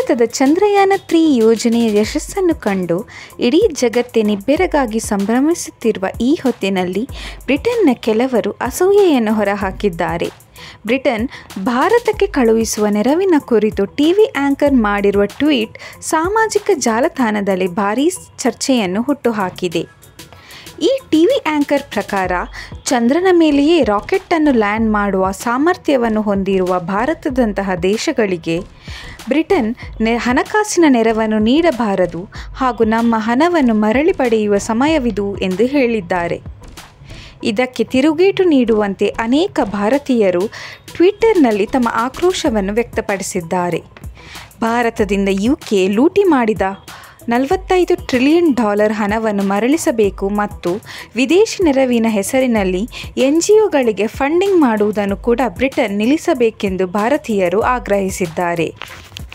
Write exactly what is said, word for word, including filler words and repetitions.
ಭಾರತದ ಚಂದ್ರಯಾನ ತ್ರೀ ಯೋಜನೆಯ ಯಶಸ್ಸನ್ನು ಕಂಡು ಇಡೀ ಜಗತ್ತೇ ನಿಬ್ಬೆರಗಾಗಿ ಸಂಭ್ರಮಿಸುತ್ತಿರುವ ಈ ಹೊತ್ತಿನಲ್ಲಿ ಬ್ರಿಟನ್ನ ಕೆಲವರು ಅಸೂಯೆಯನ್ನು ಹೊರಹಾಕಿದ್ದಾರೆ. ಬ್ರಿಟನ್ ಭಾರತಕ್ಕೆ ಕಳುಹಿಸುವ ನೆರವಿನ ಕುರಿತು ಟಿವಿ ಆಂಕರ್ ಮಾಡಿರುವ ಟ್ವೀಟ್ ಸಾಮಾಜಿಕ ಜಾಲತಾಣದಲ್ಲಿ ಭಾರೀ ಚರ್ಚೆಯನ್ನು ಹುಟ್ಟುಹಾಕಿದೆ. ಈ ಟಿವಿ ಆಂಕರ್ ಪ್ರಕಾರ ಚಂದ್ರನ ಮೇಲೆಯೇ ರಾಕೆಟನ್ನು ಲ್ಯಾಂಡ್ ಮಾಡುವ ಸಾಮರ್ಥ್ಯವನ್ನು ಹೊಂದಿರುವ ಭಾರತದಂತಹ ದೇಶಗಳಿಗೆ ಬ್ರಿಟನ್ ನೆ ಹಣಕಾಸಿನ ನೆರವನ್ನು ನೀಡಬಾರದು ಹಾಗೂ ನಮ್ಮ ಹಣವನ್ನು ಮರಳಿ ಪಡೆಯುವ ಸಮಯವಿದು ಎಂದು ಹೇಳಿದ್ದಾರೆ. ಇದಕ್ಕೆ ತಿರುಗೇಟು ನೀಡುವಂತೆ ಅನೇಕ ಭಾರತೀಯರು ಟ್ವಿಟರ್ನಲ್ಲಿ ತಮ್ಮ ಆಕ್ರೋಶವನ್ನು ವ್ಯಕ್ತಪಡಿಸಿದ್ದಾರೆ. ಭಾರತದಿಂದ ಯುಕೆ ಲೂಟಿ ಮಾಡಿದ ನಲವತ್ತೈದು ಟ್ರಿಲಿಯನ್ ಡಾಲರ್ ಹಣವನ್ನು ಮರಳಿಸಬೇಕು ಮತ್ತು ವಿದೇಶಿ ನೆರವಿನ ಹೆಸರಿನಲ್ಲಿ ಎನ್ ಜಿ ಒಗಳಿಗೆ ಫಂಡಿಂಗ್ ಮಾಡುವುದನ್ನು ಕೂಡ ಬ್ರಿಟನ್ ನಿಲ್ಲಿಸಬೇಕೆಂದು ಭಾರತೀಯರು ಆಗ್ರಹಿಸಿದ್ದಾರೆ.